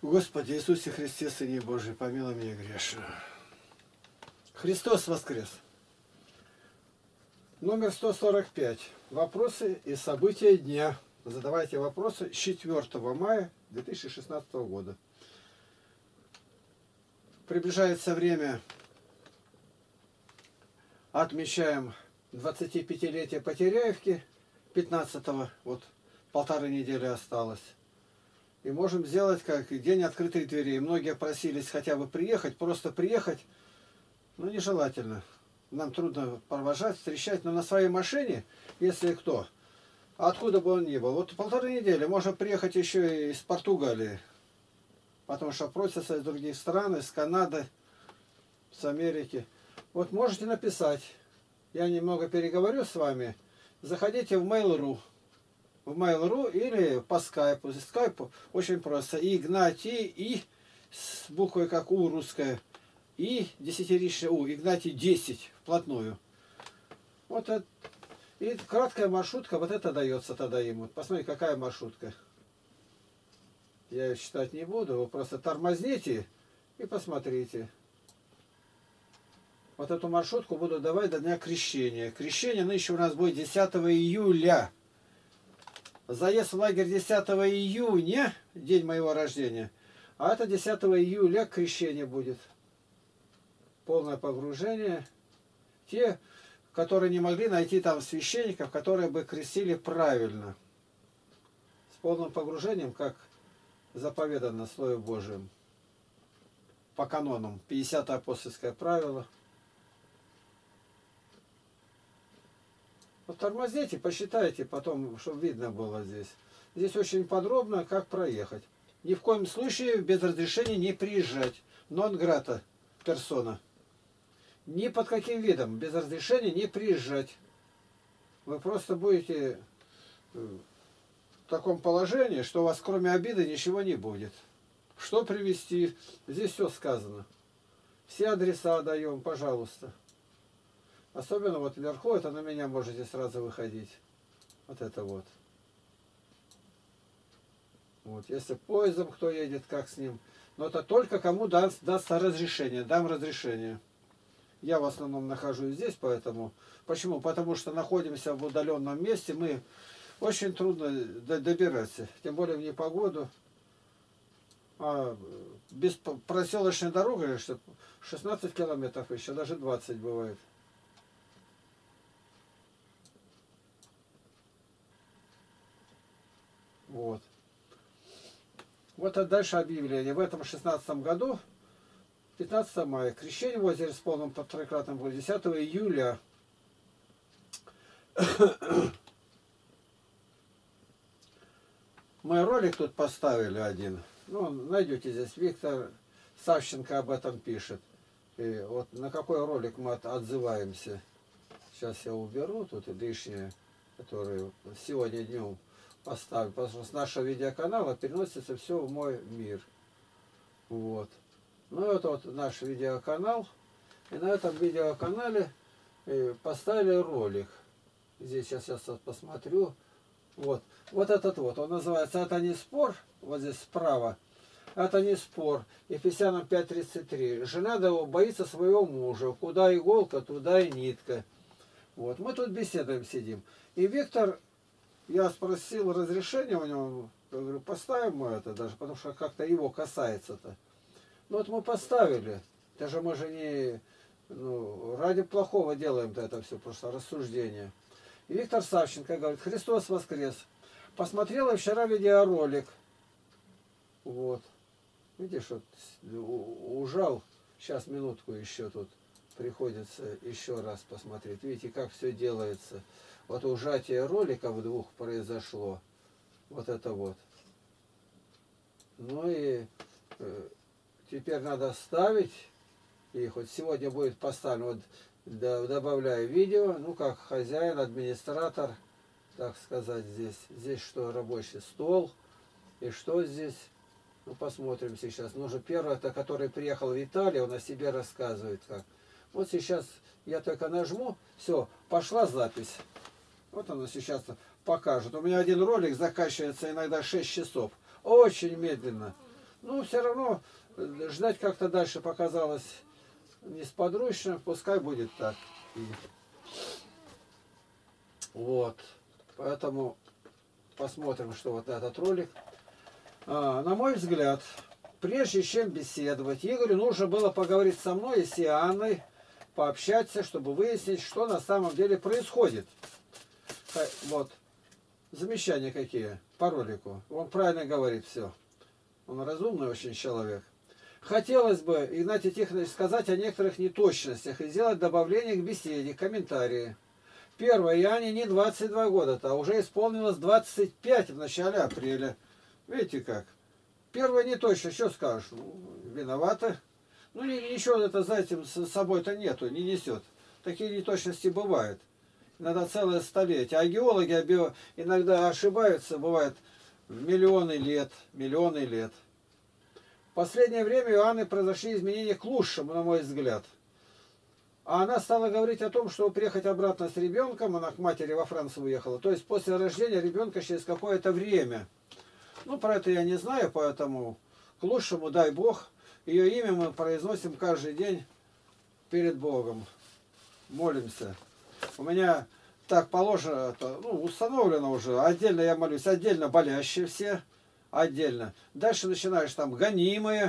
Господи Иисусе Христе, Сыне Божий, помилуй меня грешную. Христос воскрес! Номер 145. Вопросы и события дня. Задавайте вопросы с 4 мая 2016 года. Приближается время. Отмечаем 25-летие Потеряевки. 15-го, вот полторы недели осталось. И можем сделать как день открытых дверей. Многие просились хотя бы приехать, просто приехать, но нежелательно. Нам трудно провожать, встречать, но на своей машине, если кто, откуда бы он ни был. Вот полторы недели можно приехать еще и из Португалии, потому что просятся из других стран, из Канады, с Америки. Вот можете написать, я немного переговорю с вами, заходите в Mail.ru. В Mail.ru или по скайпу. За скайпу очень просто. Игнатий, и с буквой как У русская, и десятиричная У. Игнатий 10 вплотную. Вот это. И краткая маршрутка, вот это дается тогда ему. Посмотрите, какая маршрутка. Я ее считать не буду. Вы просто тормозните и посмотрите. Вот эту маршрутку буду давать до дня крещения. Крещение нынче у нас будет 10 июля. Заезд в лагерь 10 июня, день моего рождения, а это 10 июля крещение будет. Полное погружение. Те, которые не могли найти там священников, которые бы крестили правильно. С полным погружением, как заповедано Словом Божьим. По канонам. 50-е апостольское правило. Вот тормозите, посчитайте потом, чтобы видно было здесь. Здесь очень подробно, как проехать. Ни в коем случае без разрешения не приезжать. Нон грата персона. Ни под каким видом без разрешения не приезжать. Вы просто будете в таком положении, что у вас кроме обиды ничего не будет. Что привезти? Здесь все сказано. Все адреса даем, пожалуйста. Особенно вот вверху, это на меня можете сразу выходить. Вот это вот. Вот, если поездом кто едет, как с ним. Но это только кому дастся разрешение. Дам разрешение. Я в основном нахожусь здесь, поэтому. Почему? Потому что находимся в удаленном месте. Мы очень трудно добираться. Тем более в непогоду. А без проселочной дороги, что 16 километров еще, даже 20 бывает. Вот. Вот а дальше объявление. В этом 16 году, 15 мая, крещение в озере с полным трикратным было 10 июля. Мы ролик тут поставили один. Ну, найдете здесь. Виктор Савченко об этом пишет. И вот на какой ролик мы отзываемся. Сейчас я уберу тут лишнее, которое сегодня днем поставлю, потому что с нашего видеоканала переносится все в мой мир. Вот. Ну это вот наш видеоканал. И на этом видеоканале поставили ролик. Здесь сейчас я посмотрю. Вот. Вот этот вот. Он называется «Это не спор». Вот здесь справа. Это не спор. Ефесянам 5:33. Жена его боится своего мужа. Куда иголка, туда и нитка. Вот. Мы тут беседуем, сидим. И Виктор... Я спросил разрешение у него, я говорю, поставим мы это даже, потому что как-то его касается-то. Ну вот мы поставили, даже мы же не ради плохого делаем-то это все, просто рассуждение. И Виктор Савченко говорит, Христос воскрес. Посмотрела вчера видеоролик. Вот. Видишь, вот ужал, сейчас минутку еще тут приходится еще раз посмотреть. Видите, как все делается. Вот ужатие роликов двух произошло. Вот это вот. Ну и теперь надо ставить. И хоть сегодня будет поставлено. Вот добавляю видео. Ну как хозяин, администратор. Так сказать здесь. Здесь что, рабочий стол. И что здесь? Ну посмотрим сейчас. Ну же первое, это который приехал в Италию. Он о себе рассказывает как. Вот сейчас я только нажму. Все, пошла запись. Вот оно сейчас покажет. У меня один ролик заканчивается иногда 6 часов. Очень медленно. Ну, все равно ждать как-то дальше показалось несподручно, пускай будет так. И вот, поэтому посмотрим, что вот этот ролик. На мой взгляд, прежде чем беседовать, Игорю нужно было поговорить со мной и с Иоанной, пообщаться, чтобы выяснить, что на самом деле происходит. Вот, замечания какие по ролику. Он правильно говорит все. Он разумный очень человек. Хотелось бы, Игнатий Тихонович, сказать о некоторых неточностях и сделать добавление к беседе, комментарии. Первое, Иоанне не 22 года-то, а уже исполнилось 25 в начале апреля. Видите как? Первое неточность, что скажешь? Ну, виновата. Ну, ничего это за этим с собой-то нету, не несет. Такие неточности бывают. Иногда целое столетие. А геологи иногда ошибаются, бывает, миллионы лет. В последнее время у Иоанны произошли изменения к лучшему, на мой взгляд. А она стала говорить о том, что приехать обратно с ребенком, она к матери во Францию уехала, то есть после рождения ребенка через какое-то время. Ну, про это я не знаю, поэтому к лучшему, дай Бог. Ее имя мы произносим каждый день перед Богом. Молимся. У меня так положено, ну, установлено уже. Отдельно я молюсь, отдельно болящие все, отдельно. Дальше начинаешь там гонимые,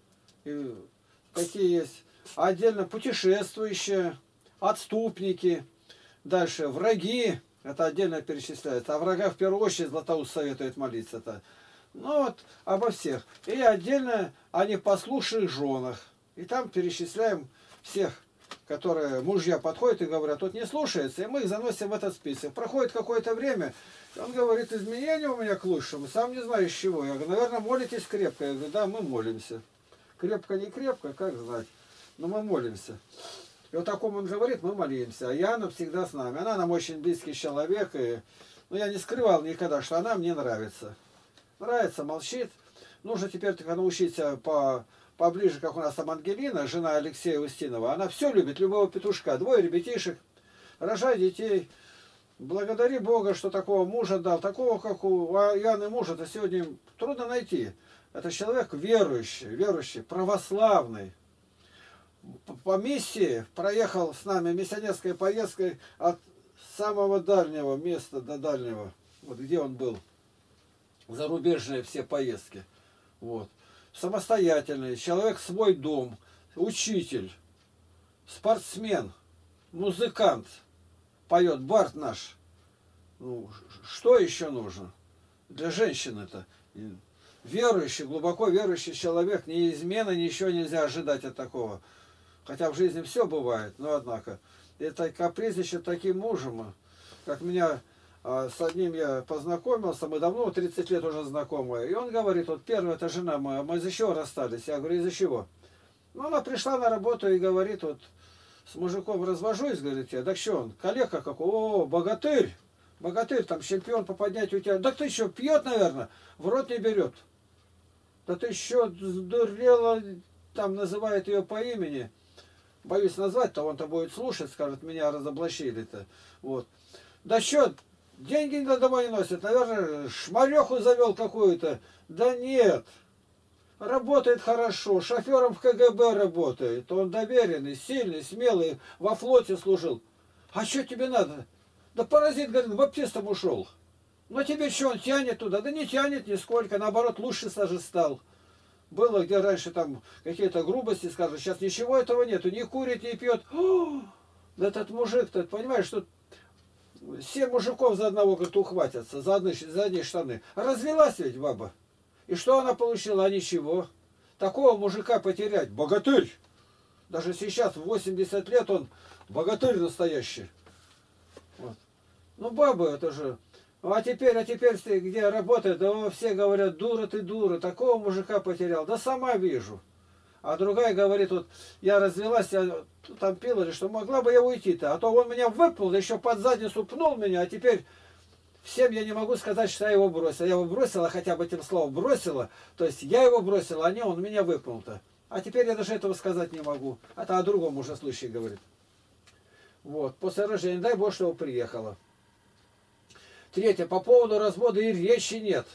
какие есть. Отдельно путешествующие, отступники. Дальше враги, это отдельно перечисляется. О врагах в первую очередь Златоуст советует молиться-то. Ну вот, обо всех. И отдельно о непослушных женах. И там перечисляем всех, которые мужья подходят и говорят, тут не слушается, и мы их заносим в этот список. Проходит какое-то время, он говорит, изменения у меня к лучшему, сам не знаю с чего. Я говорю, наверное, молитесь крепко. Я говорю, да, мы молимся. Крепко, не крепко, как знать. Но мы молимся. И вот такому он говорит, мы молимся. А Яна всегда с нами. Она нам очень близкий человек. И, ну, я не скрывал никогда, что она мне нравится. Нравится, молчит. Нужно теперь только научиться поближе, как у нас там Ангелина, жена Алексея Устинова. Она все любит, любого петушка. 2 ребятишек. Рожай детей. Благодари Бога, что такого мужа дал. Такого, как у Яны мужа-то сегодня трудно найти. Это человек верующий, православный. По миссии проехал с нами миссионерской поездкой от самого дальнего места до дальнего, вот где он был, зарубежные все поездки. Вот. Самостоятельный, человек свой дом, учитель, спортсмен, музыкант, поет, бард наш. Ну, что еще нужно для женщины-то? Верующий, глубоко верующий человек, ни измена, ничего нельзя ожидать от такого. Хотя в жизни все бывает, но однако. Это капризничает таким мужем, как меня с одним я познакомился, мы давно, 30 лет уже знакомы. И он говорит, вот первая это жена моя, мы из-за чего расстались? Я говорю, из-за чего? Ну, она пришла на работу и говорит, вот с мужиком развожусь, говорит, я, так что он, коллега какой, о, богатырь, там чемпион по поднятию у тебя. Да ты что, пьет, наверное, в рот не берет. Да ты что, сдурела, там называет ее по имени. Боюсь назвать-то, он-то будет слушать, скажет, меня разоблачили-то. Вот. Да что, деньги домой не носит, наверное, шмареху завел какую-то. Да нет, работает хорошо, шофером в КГБ работает. Он доверенный, сильный, смелый, во флоте служил. А что тебе надо? Да паразит, говорит, в баптистом ушел. Но тебе что, он тянет туда? Да не тянет нисколько, наоборот, лучше даже стал. Было, где раньше там какие-то грубости, скажут, сейчас ничего этого нету, не курит, не пьет. Да этот мужик-то, понимаешь, что 7 мужиков за одного, говорит, ухватятся, за одни штаны. Развелась ведь баба. И что она получила? А ничего. Такого мужика потерять. Богатырь. Даже сейчас, в 80 лет, он богатырь настоящий. Вот. Ну, бабы, это же... А теперь ты где работает, да все говорят, дура ты, дура, такого мужика потерял. Да сама вижу. А другая говорит, вот я развелась, я там пила, или что, могла бы я уйти-то. А то он меня выпал, да еще под задницу пнул меня, а теперь всем я не могу сказать, что я его бросила. Я его бросила, хотя бы этим словом бросила. То есть я его бросила, а не он меня выпнул-то. А теперь я даже этого сказать не могу. Это о другом уже случае говорит. Вот, после рождения, дай Бог, что приехала. Третье, по поводу развода и речи нет.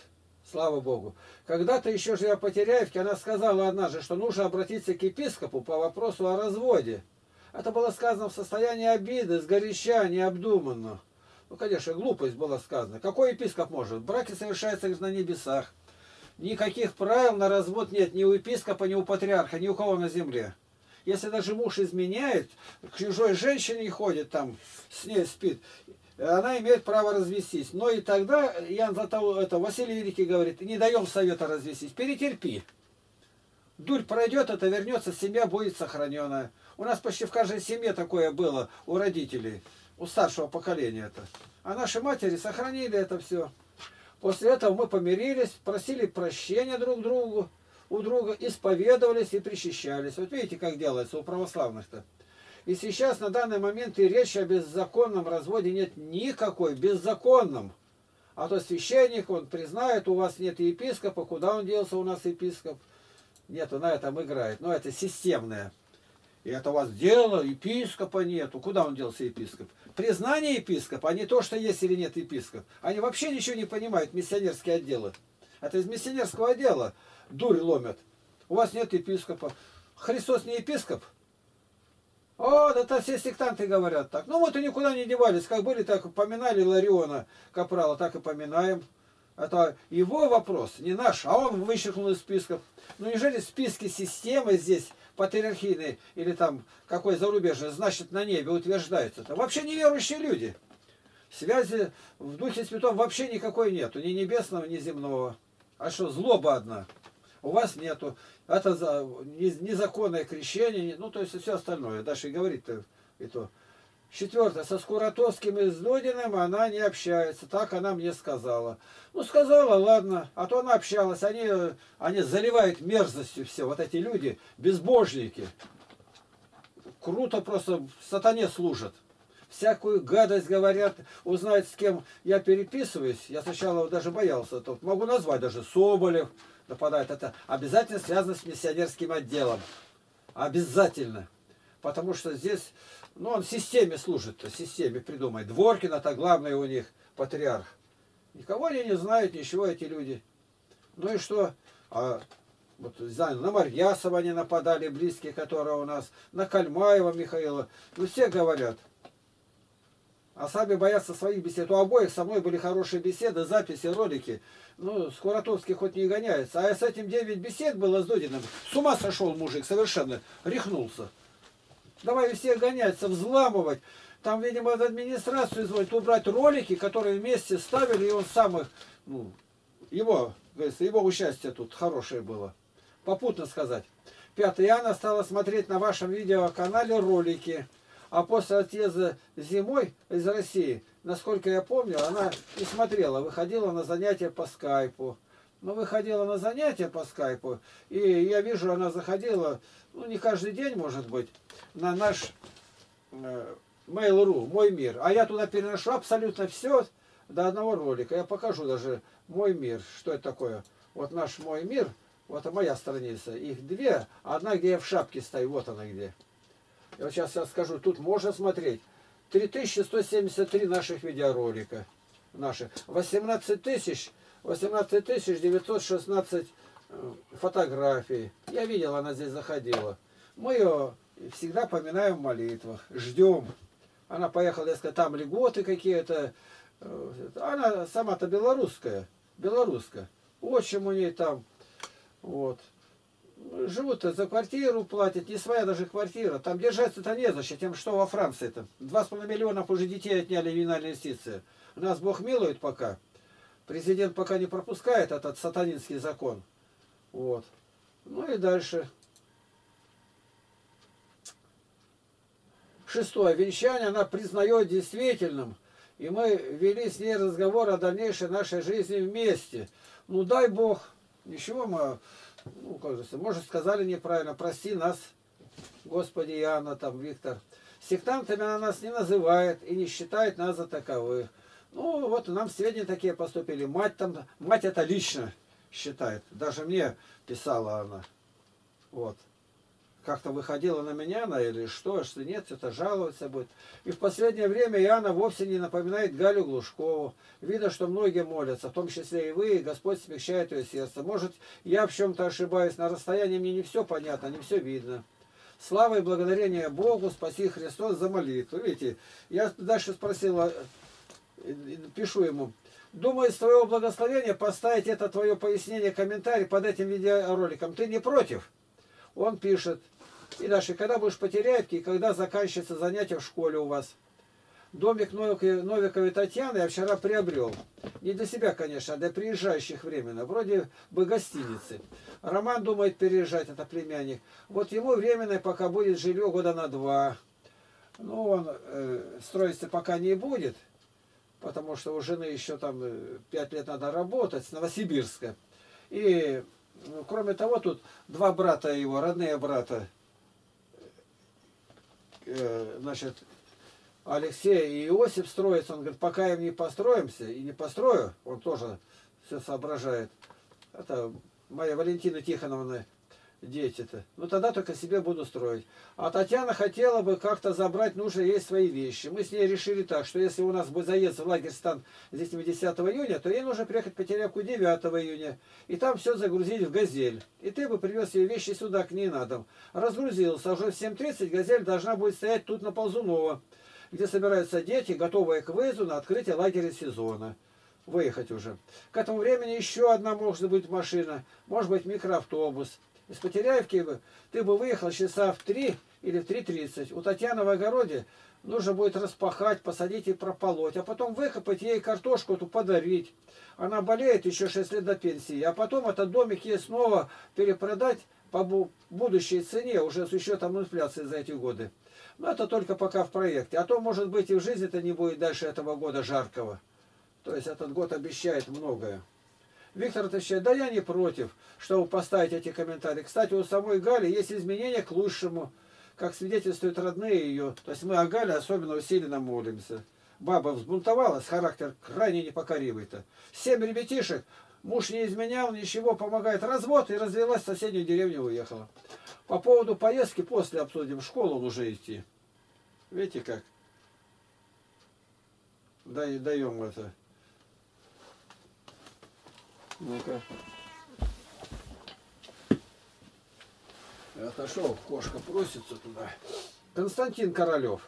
Слава Богу. Когда-то еще живя в Потеряевке, она сказала однажды, что нужно обратиться к епископу по вопросу о разводе. Это было сказано в состоянии обиды, сгоряча, необдуманно. Ну, конечно, глупость была сказана. Какой епископ может? Браки совершаются на небесах. Никаких правил на развод нет ни у епископа, ни у патриарха, ни у кого на земле. Если даже муж изменяет, к чужой женщине ходит там, с ней спит, она имеет право развестись. Но и тогда, Василий Великий говорит, не даем совета развестись, перетерпи. Дурь пройдет, это вернется, семья будет сохраненная. У нас почти в каждой семье такое было, у родителей, у старшего поколения это. А наши матери сохранили это все. После этого мы помирились, просили прощения друг другу, у друга, исповедовались и причащались. Вот видите, как делается у православных-то. И сейчас на данный момент и речи о беззаконном разводе нет никакой, беззаконном. А то священник, он признает, у вас нет епископа, куда он делся у нас епископ? Нет, он на этом играет. Но это системное. И это у вас дело, епископа нету. Куда он делся, епископ? Признание епископа, а не то, что есть или нет епископ. Они вообще ничего не понимают, миссионерские отделы. Это из миссионерского отдела дурь ломят. У вас нет епископа. Христос не епископ? О, да это все сектанты говорят так. Ну вот и никуда не девались. Как были, так и поминали Лариона Капрала, так и поминаем. Это его вопрос, не наш, а он вычеркнул из списков. Ну неужели списки системы здесь патриархийные или там какой зарубежный, значит на небе утверждается? Это вообще неверующие люди. Связи в Духе Святом вообще никакой нету, ни небесного, ни земного. А что, злоба одна? У вас нету. Это незаконное крещение, ну то есть все остальное. Дальше и говорит-то и то. Четвертое. Со Скуратовским и с Дудиным она не общается. Так она мне сказала. Ну сказала, ладно. А то она общалась. Они заливают мерзостью все. Вот эти люди, безбожники. Круто просто сатане служат. Всякую гадость говорят, узнают, с кем я переписываюсь. Я сначала даже боялся. Тут могу назвать даже Соболев. Нападает. Это обязательно связано с миссионерским отделом. Обязательно. Потому что здесь, ну, он в системе служит, в системе придумает. Дворкин, это главный у них патриарх. Никого они не знают, ничего эти люди. Ну и что? Вот, знаю, на Марьясова они нападали, близкие, которые у нас, на Кальмаева Михаила. Ну, все говорят. А сами боятся своих бесед. У обоих со мной были хорошие беседы, записи, ролики. Ну, Скуратовский хоть не гоняется. А с этим 9 бесед было с Дудиным. С ума сошел мужик, совершенно рехнулся. Давай всех гоняться, взламывать. Там, видимо, в администрацию изволит убрать ролики, которые вместе ставили, и он сам их, ну, его участие тут хорошее было. Попутно сказать. 5. Иоанна стала смотреть на вашем видеоканале ролики. А после отъезда зимой из России, насколько я помню, она не смотрела, выходила на занятия по скайпу. Но выходила на занятия по скайпу, и я вижу, она заходила, ну не каждый день, может быть, на наш Mail.ru, Мой мир. А я туда переношу абсолютно все до одного ролика. Я покажу даже Мой мир, что это такое. Вот наш Мой мир, вот моя страница, их две, одна, где я в шапке стою, вот она где. Я вот сейчас скажу, тут можно смотреть. 3173 наших видеоролика. Наши. 18 916 фотографий. Я видел, она здесь заходила. Мы ее всегда поминаем в молитвах. Ждем. Она поехала, я сказал, там льготы какие-то. Она сама-то белорусская. Белорусская. Отчим у ней там. Вот. Живут за квартиру, платят, не своя даже квартира. Там держаться-то не за тем, что во Франции-то. 2,5 миллиона уже детей отняли ювенальная юстиция. У нас Бог милует пока. Президент пока не пропускает этот сатанинский закон. Вот. Ну и дальше. 6. Венчание она признает действительным. И мы вели с ней разговор о дальнейшей нашей жизни вместе. Ну дай Бог. Ничего мы... Ну, кажется, может, сказали неправильно, прости нас, Господи, Иоанна, там, Виктор. Сектантами она нас не называет и не считает нас за таковых. Ну, вот нам сведения такие поступили. Мать это лично считает. Даже мне писала она. Вот. как-то выходила на меня она или что нет, это жаловаться будет. И в последнее время Иоанна вовсе не напоминает Галю Глушкову. Видно, что многие молятся, в том числе и вы, и Господь смягчает ее сердце. Может, я в чем-то ошибаюсь, на расстоянии мне не все понятно, не все видно. Слава и благодарение Богу, спаси Христос за молитву. Видите, я дальше спросила, пишу ему, думаю, с твоего благословения поставить это твое пояснение, комментарий под этим видеороликом. Ты не против? Он пишет. И дальше, когда будешь по Теряевке, и когда заканчивается занятие в школе у вас? Домик Новиковой Татьяны я вчера приобрел. Не для себя, конечно, а для приезжающих временно. Вроде бы гостиницы. Роман думает переезжать, это племянник. Вот ему временное пока будет жилье года на 2. Ну, он строиться пока не будет, потому что у жены еще там 5 лет надо работать, с Новосибирска. И, ну, кроме того, тут 2 брата его, родные брата, значит, Алексей и Иосиф строятся. Он говорит, пока им не построимся и не построю, он тоже все соображает. Это моя Валентина Тихоновна, дети-то. Ну тогда только себе буду строить. А Татьяна хотела бы как-то забрать нужные ей свои вещи. Мы с ней решили так, что если у нас будет заезд в лагерь Стан здесь 10 июня, то ей нужно приехать по Теряевку 9 июня. И там все загрузить в «Газель». И ты бы привез ее вещи сюда, к ней на дом. Разгрузился. Уже в 7:30 «Газель» должна будет стоять тут на Ползунова, где собираются дети, готовые к выезду на открытие лагеря сезона. Выехать уже. К этому времени еще одна может быть машина, может быть микроавтобус. Из Потеряевки ты бы выехал часа в 3 или в 3:30. У Татьяны в огороде нужно будет распахать, посадить и прополоть, а потом выкопать ей картошку эту подарить. Она болеет еще 6 лет до пенсии, а потом этот домик ей снова перепродать по будущей цене, уже с учетом инфляции за эти годы. Но это только пока в проекте. А то, может быть, и в жизни-то не будет дальше этого года жаркого. То есть этот год обещает многое. Виктор отвечает, да я не против, чтобы поставить эти комментарии. Кстати, у самой Гали есть изменения к лучшему, как свидетельствуют родные ее. То есть мы о Гале особенно усиленно молимся. Баба взбунтовалась, характер крайне непокоривый-то. 7 ребятишек, муж не изменял, ничего, помогает развод, и развелась в соседнюю деревню, уехала. По поводу поездки после обсудим, в школу уже идти. Видите как? Даем это. Ну-ка. Отошел, кошка просится туда. Константин Королев.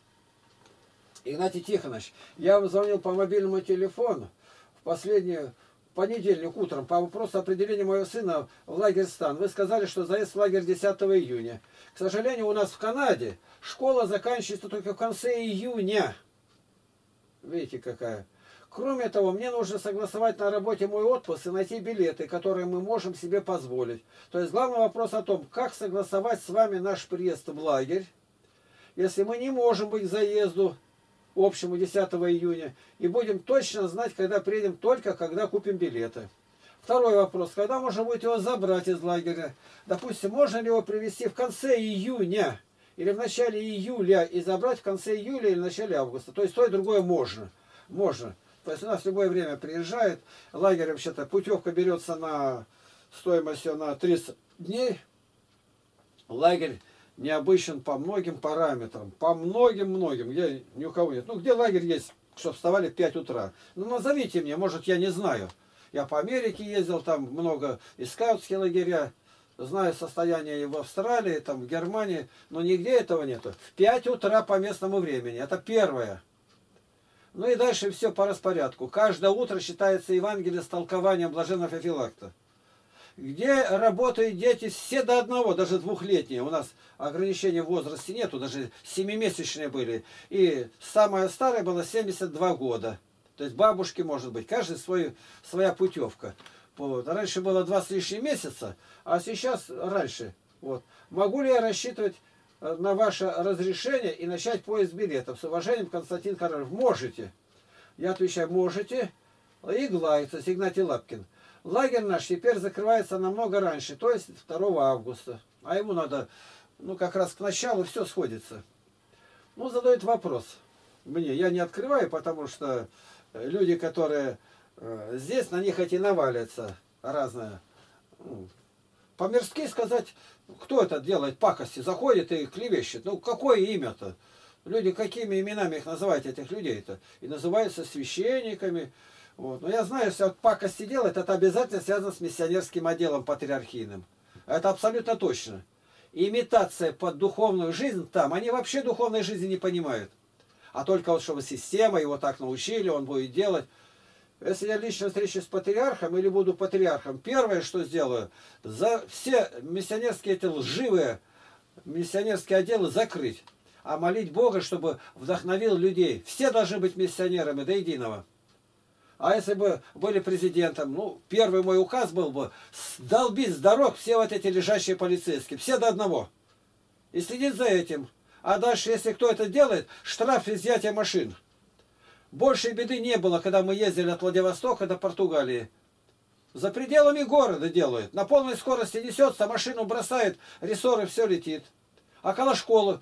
Игнатий Тихонович, я вам звонил по мобильному телефону в последний понедельник утром по вопросу определения моего сына в лагерь Стан. Вы сказали, что заезд в лагерь 10 июня. К сожалению, у нас в Канаде школа заканчивается только в конце июня. Видите, какая. Кроме того, мне нужно согласовать на работе мой отпуск и найти билеты, которые мы можем себе позволить. То есть главный вопрос о том, как согласовать с вами наш приезд в лагерь, если мы не можем быть к заезду общему 10 июня и будем точно знать, когда приедем, только когда купим билеты. Второй вопрос, когда можно будет его забрать из лагеря? Допустим, можно ли его привезти в конце июня или в начале июля и забрать в конце июля или в начале августа? То есть то и другое можно. Можно. То есть у нас в любое время приезжает, лагерь вообще-то путевка берется на стоимостью на 30 дней. Лагерь необычен по многим параметрам, по многим, где ни у кого нет. Ну, где лагерь есть, чтобы вставали в 5 утра? Ну, назовите мне, может, я не знаю. Я по Америке ездил, там много и скаутские лагеря, знаю состояние и в Австралии, там в Германии, но нигде этого нету. В 5 утра по местному времени, это первое. Ну и дальше все по распорядку. Каждое утро считается Евангелие с толкованием блаженного Феофилакта. Где работают дети все до одного, даже 2-летние. У нас ограничений в возрасте нету, даже 7-месячные были. И самая старая была 72 года. То есть бабушки, может быть, каждый своя путевка. Вот. Раньше было 2 с лишним месяца, а сейчас раньше. Вот. Могу ли я рассчитывать на ваше разрешение и начать поиск билетов? С уважением, Константин Королев. Можете. Я отвечаю, можете. Иглайца, Игнатий Лапкин. Лагерь наш теперь закрывается намного раньше, то есть 2 августа. А ему надо, ну, как раз к началу все сходится. Ну, задают вопрос мне. Я не открываю, потому что люди, которые здесь, на них эти навалятся разное. по-мирски сказать, кто это делает пакости, заходит и клевещет. Ну, какое имя-то? Люди, какими именами их называют, этих людей-то? И называются священниками. Вот. Но я знаю, если вот пакости делает, это обязательно связано с миссионерским отделом патриархийным. Это абсолютно точно. И имитация под духовную жизнь там, они вообще духовной жизни не понимают. А только вот чтобы система, его так научили, он будет делать. Если я лично встречусь с патриархом или буду патриархом, первое, что сделаю, за все миссионерские эти лживые миссионерские отделы закрыть. А молить Бога, чтобы вдохновил людей. Все должны быть миссионерами до единого. А если бы были президентом, ну, первый мой указ был бы долбить с дорог все вот эти лежащие полицейские. Все до одного. И следить за этим. А дальше, если кто это делает, штраф изъятия машин. Большей беды не было, когда мы ездили от Владивостока до Португалии. За пределами города делают. На полной скорости несется, машину бросает, рессоры, все летит. А около школы.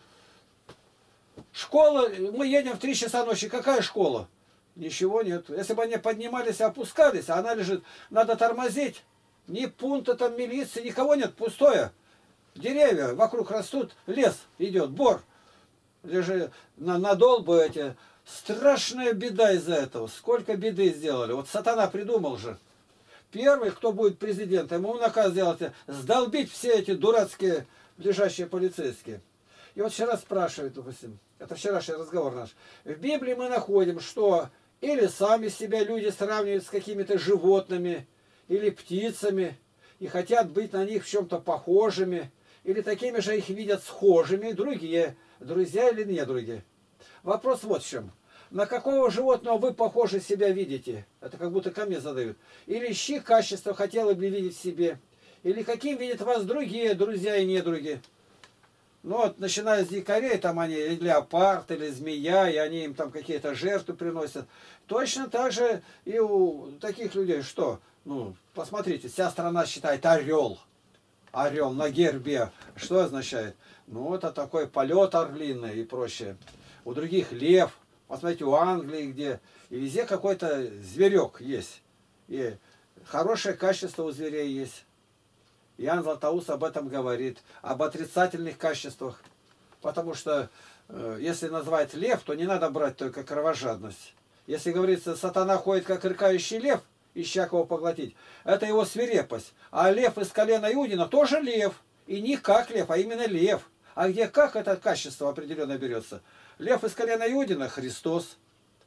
Школа, мы едем в 3 часа ночи. Какая школа? Ничего нет. Если бы они поднимались и опускались, а она лежит, надо тормозить. Ни пункта там милиции, никого нет, пустое. Деревья вокруг растут, лес идет, бор. Лежит, надолбы эти. Страшная беда из-за этого. Сколько беды сделали. Вот сатана придумал же. Первый, кто будет президентом, ему наказ сделать, сдолбить все эти дурацкие лежащие полицейские. И вот вчера спрашивают, допустим, это вчерашний разговор наш. В Библии мы находим, что или сами себя люди сравнивают с какими-то животными, или птицами, и хотят быть на них в чем-то похожими, или такими же их видят схожими, другие, друзья или недруги. Вопрос вот в чем. На какого животного вы похоже себя видите? Это как будто ко мне задают. Или чьи качества хотели бы видеть в себе? Или каким видят вас другие друзья и недруги? Ну вот, начиная с дикарей, там они или леопард, или змея, и они им там какие-то жертвы приносят. Точно так же и у таких людей, что? Ну, посмотрите, вся страна считает орел. Орел на гербе. Что означает? Ну, это такой полет орлиный и прочее. У других лев. Посмотрите, у Англии где. И везде какой-то зверек есть. И хорошее качество у зверей есть. Иоанн Златоуст об этом говорит. Об отрицательных качествах. Потому что, если назвать лев, то не надо брать только кровожадность. Если говорится, сатана ходит как рыкающий лев, ища кого поглотить, это его свирепость. А лев из колена Иудина тоже лев. И не как лев, а именно лев. А где как это качество определенно берется? Лев из колена Иудина – Христос.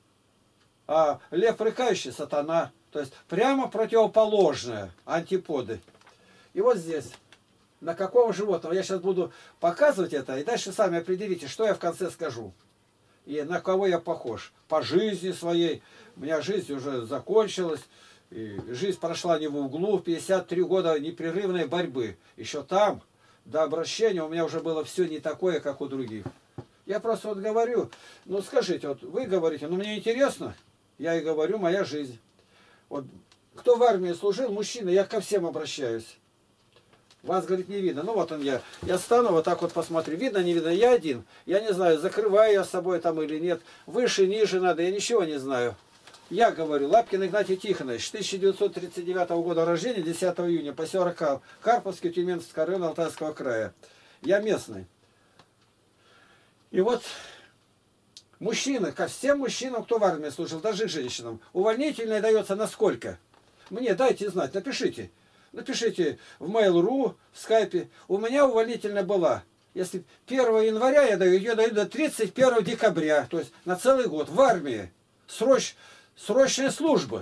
А лев рыкающий – сатана. То есть прямо противоположное, антиподы. И вот здесь, на какого животного, я сейчас буду показывать это, и дальше сами определите, что я в конце скажу. И на кого я похож. По жизни своей. У меня жизнь уже закончилась. И жизнь прошла не в углу. 53 года непрерывной борьбы. Еще там, до обращения, у меня уже было все не такое, как у других. Я просто вот говорю, ну скажите, вот вы говорите, ну мне интересно, я и говорю, моя жизнь. Вот кто в армии служил, мужчина, я ко всем обращаюсь. Вас, говорит, не видно. Ну вот он я. Я стану, вот так вот посмотрю. Видно, не видно. Я один. Я не знаю, закрываю я с собой там или нет. Выше, ниже надо. Я ничего не знаю. Я говорю, Лапкин Игнатий Тихонович, 1939 года рождения, 10 июня, поселок Карповский, Тюменского района Алтайского края. Я местный. И вот мужчины, ко всем мужчинам, кто в армии служил, даже к женщинам, увольнительное дается на сколько? Мне дайте знать, напишите. Напишите в Mail.ru, в скайпе. У меня увольнительная была. Если 1 января я даю, ее даю до 31 декабря. То есть на целый год в армии. Срочная служба.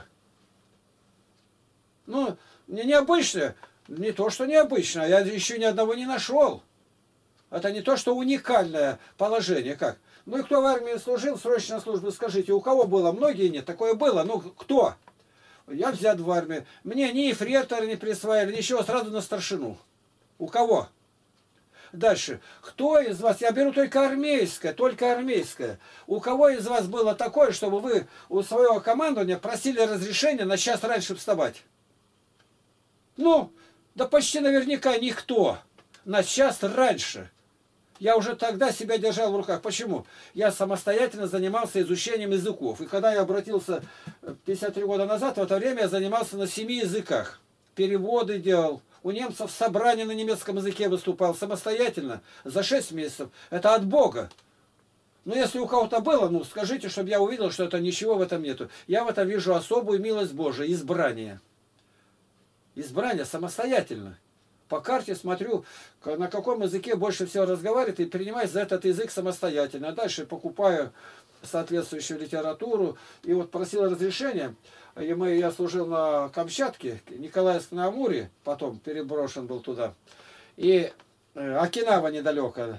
Ну, необычная. Не то, что необычная. Я еще ни одного не нашел. Это не то, что уникальное положение. Как? Ну и кто в армии служил, срочная служба, скажите, у кого было? Многие нет. Такое было. Ну, кто? Я взят в армию. Мне ни ефрейтора не присваивали, ничего, сразу на старшину. У кого? Дальше. Кто из вас, я беру только армейское. У кого из вас было такое, чтобы вы у своего командования просили разрешения на час раньше вставать? Ну, да почти наверняка никто. На час раньше. Я уже тогда себя держал в руках. Почему? Я самостоятельно занимался изучением языков. И когда я обратился 53 года назад, в это время я занимался на 7 языках. Переводы делал, у немцев собрание на немецком языке выступал самостоятельно за 6 месяцев. Это от Бога. Но если у кого-то было, ну скажите, чтобы я увидел, что это ничего в этом нету. Я в этом вижу особую милость Божию, избрание. Избрание самостоятельно. По карте смотрю, на каком языке больше всего разговаривает, и принимаю за этот язык самостоятельно. А дальше покупаю соответствующую литературу. И вот просил разрешения. Я служил на Камчатке, Николаевск-на-Амуре, потом переброшен был туда. И Окинава недалеко.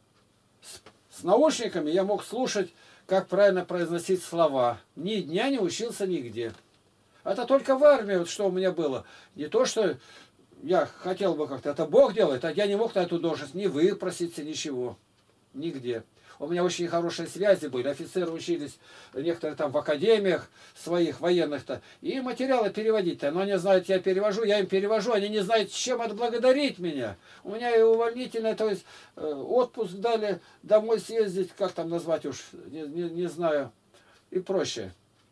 С наушниками я мог слушать, как правильно произносить слова. Ни дня не учился нигде. Это только в армии, вот что у меня было. Не то, что я хотел бы как-то, это Бог делает, а я не мог на эту должность ни выпроситься, ничего. Нигде. У меня очень хорошие связи были, офицеры учились, некоторые там в академиях своих военных-то, и материалы переводить-то, но они знают, я перевожу, я им перевожу, они не знают, чем отблагодарить меня. У меня и увольнительное, то есть отпуск дали, домой съездить, как там назвать уж, не знаю, и прочее.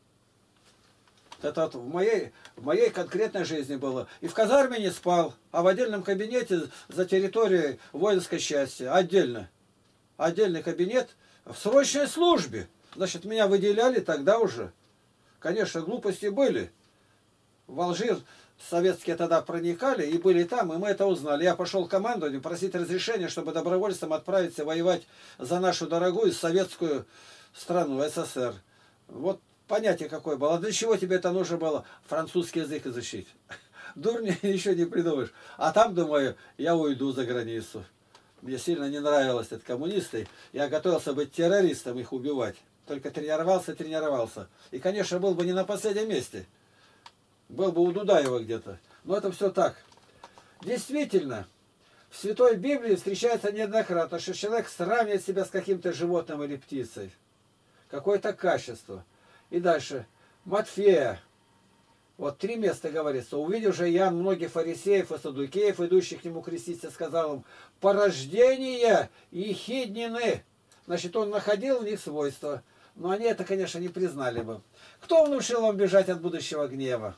Это вот в моей конкретной жизни было. И в казарме не спал, а в отдельном кабинете за территорией воинской части, отдельно. Отдельный кабинет в срочной службе. Значит, меня выделяли тогда уже. Конечно, глупости были. В Алжир советские тогда проникали и были там, и мы это узнали. Я пошел к командованию просить разрешения, чтобы добровольцам отправиться воевать за нашу дорогую советскую страну, СССР. Вот понятие какое было. А для чего тебе это нужно было? Французский язык изучить. Дурня еще не придумаешь. А там, думаю, я уйду за границу. Мне сильно не нравилось это коммунисты. Я готовился быть террористом, их убивать. Только тренировался. И, конечно, был бы не на последнем месте. Был бы у Дудаева где-то. Но это все так. Действительно, в Святой Библии встречается неоднократно, что человек сравнивает себя с каким-то животным или птицей. Какое-то качество. И дальше. Матфея. Вот 3 места говорится. Увидев же Иоанн многих фарисеев и саддукеев, идущих к нему креститься, сказал им: порождение ехиднины. Значит, он находил в них свойства. Но они это, конечно, не признали бы. Кто внушил вам бежать от будущего гнева?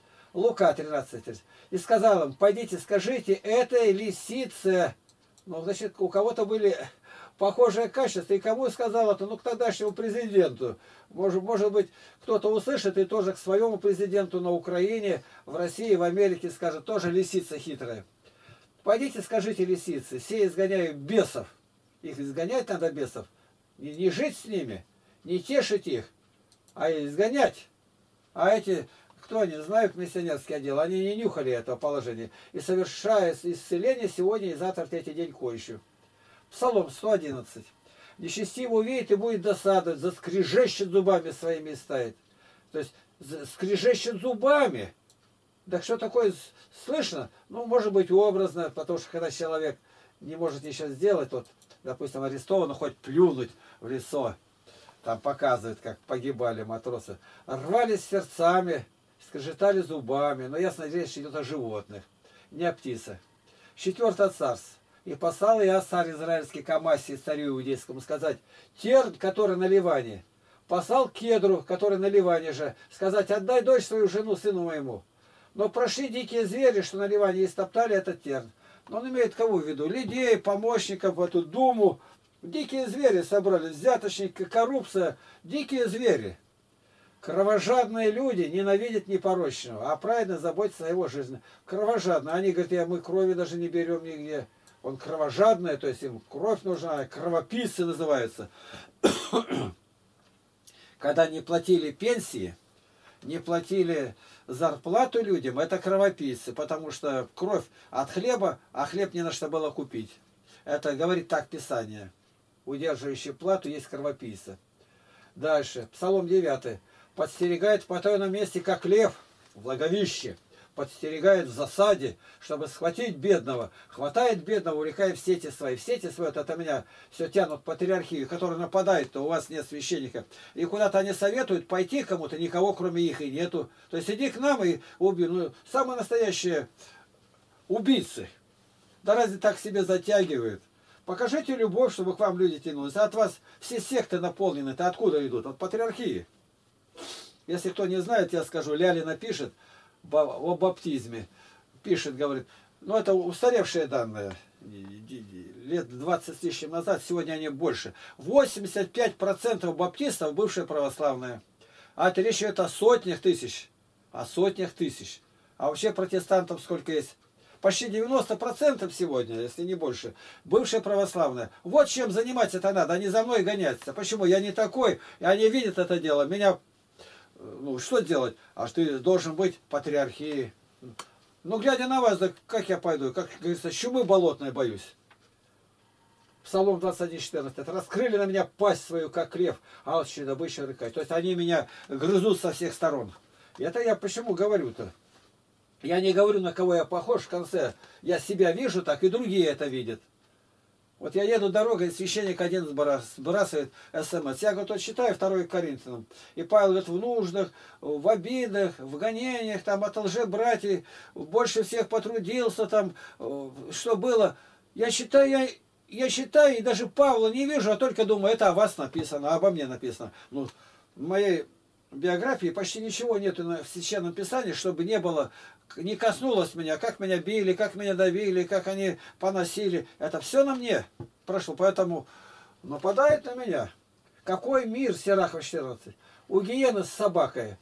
Лука 13. И сказал им: пойдите, скажите этой лисице. Ну, значит, у кого-то были похожее качество. И кому сказал это? Ну, к тогдашнему президенту. Может быть, кто-то услышит и тоже к своему президенту на Украине, в России, в Америке скажет: тоже лисица хитрая. Пойдите, скажите лисице, все изгоняют бесов. Их изгонять надо, бесов. Не жить с ними, не тешить их, а изгонять. А эти, кто они, знают миссионерский отдел, они не нюхали этого положения. И совершая исцеление сегодня и завтра, в третий день кончу. Псалом 111. Нечестиво увидит и будет досадовать, заскрежещет зубами своими и стоит. То есть скрежещет зубами. Так что такое слышно? Ну, может быть, образно, потому что когда человек не может ничего сделать, вот, допустим, арестован, хоть плюнуть в лицо. Там показывают, как погибали матросы. Рвались сердцами, скрежетали зубами. Но ясно, речь идет о животных, не о птицах. 4 царство. И послал я царь израильский к Амасии, царю иудейскому, сказать: терн, который на Ливане. Послал Кедру, который на Ливане же, сказать: отдай дочь свою жену сыну моему. Но прошли дикие звери, что на Ливане, и стоптали этот терн. Но он имеет кого в виду? Людей, помощников, в эту думу. Дикие звери собрались, взяточники, коррупция. Дикие звери. Кровожадные люди ненавидят непорочного, а праведно заботятся о его жизни. Кровожадные. Они говорят: мы крови даже не берем нигде. Он кровожадный, то есть им кровь нужна, кровопийцы называются. Когда не платили пенсии, не платили зарплату людям, это кровопийцы, потому что кровь от хлеба, а хлеб не на что было купить. Это говорит так Писание. Удерживающий плату есть кровопийцы. Дальше. Псалом 9. Подстерегает в потайном месте, как лев, в логовище. Подстерегает в засаде, чтобы схватить бедного. Хватает бедного, увлекая в сети свои. В сети свои, вот это меня все тянут в патриархию, которые нападают, то у вас нет священника. И куда-то они советуют пойти кому-то, никого кроме их и нету. То есть иди к нам и убей. Ну, самые настоящие убийцы. Да разве так себе затягивают? Покажите любовь, чтобы к вам люди тянулись. А от вас все секты наполнены-то откуда идут? От патриархии. Если кто не знает, я скажу, Лялина пишет о баптизме. Пишет, говорит: Ну, это устаревшие данные. Лет 20 с лишним назад, сегодня они больше. 85% баптистов бывшие православные. А это речь идет о сотнях тысяч. О сотнях тысяч. А вообще протестантов сколько есть? Почти 90% сегодня, если не больше. Бывшие православные. Вот чем заниматься-то надо, а не за мной гоняться. Почему? Я не такой, и они видят это дело. Меня, ну, что делать? А ты должен быть патриархией. Ну, глядя на вас, да как я пойду? Как говорится, чумы болотной боюсь. Псалом 21:14. Раскрыли на меня пасть свою, как лев, а вот еще добыча рыкать. То есть они меня грызут со всех сторон. И это я почему говорю-то? Я не говорю, на кого я похож в конце. Я себя вижу так, и другие это видят. Вот я еду дорогой, священник один сбрасывает СМС. Я, говорит, вот читаю 2 Коринфянам. И Павел говорит, в нуждах, в обидах, в гонениях, там, от лжебратьев, больше всех потрудился, там, что было. Я читаю, и даже Павла не вижу, а только думаю, это о вас написано, обо мне написано. Ну, в моей биографии почти ничего нету в Священном Писании, чтобы не было, не коснулось меня, как меня били, как меня давили, как они поносили. Это все на мне прошло, поэтому нападает на меня. Какой мир, Сирахов 14? У гиены с собакой.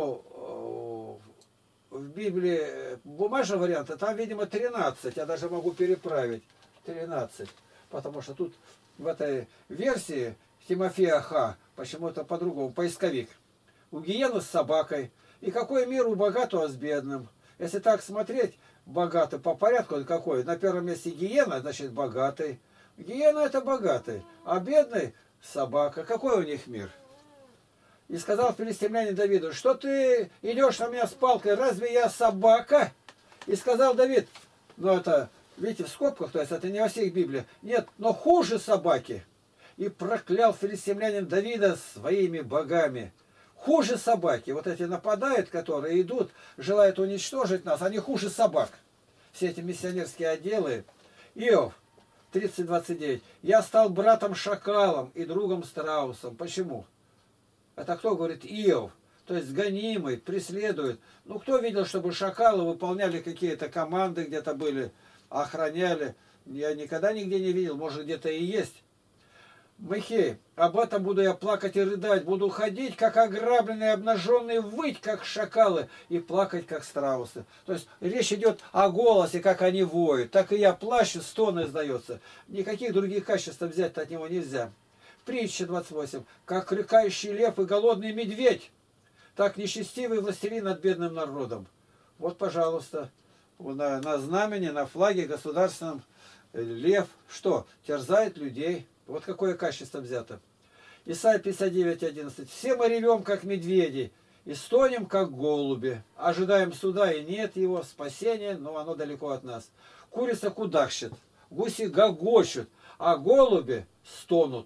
Ну, в Библии бумажный вариант, там, видимо, 13. Я даже могу переправить. 13. Потому что тут в этой версии Тимофея Х. Почему-то по-другому, поисковик. У гиены с собакой. И какой мир у богатого с бедным. Если так смотреть, богатый по порядку какой? На первом месте гиена, значит богатый. Гиена это богатый, а бедный собака. Какой у них мир? И сказал филистимлянин Давиду, что ты идешь на меня с палкой, разве я собака? И сказал Давид, ну это, видите, в скобках, то есть это не во всех Библиях, нет, но хуже собаки. И проклял филистимлянин Давида своими богами. Хуже собаки. Вот эти нападают, которые идут, желают уничтожить нас, они хуже собак. Все эти миссионерские отделы. Иов 30:29. Я стал братом шакалом и другом страусом. Почему? Это кто говорит? Иов. То есть гонимый, преследует. Ну, кто видел, чтобы шакалы выполняли какие-то команды, где-то были, охраняли? Я никогда нигде не видел, может, где-то и есть. Михей, об этом буду я плакать и рыдать, буду ходить, как ограбленные, обнаженные, выть, как шакалы, и плакать, как страусы. То есть речь идет о голосе, как они воют. Так и я плачу, стон издается. Никаких других качеств взять от него нельзя. Притча 28. Как рыкающий лев и голодный медведь, так нечестивый властелин над бедным народом. Вот, пожалуйста, на знамени, на флаге государственном лев, что? Терзает людей. Вот какое качество взято. Исайя 59:11. Все мы ревем, как медведи, и стонем, как голуби. Ожидаем суда, и нет его, спасения, но оно далеко от нас. Курица кудахчет, гуси гогочут, а голуби стонут.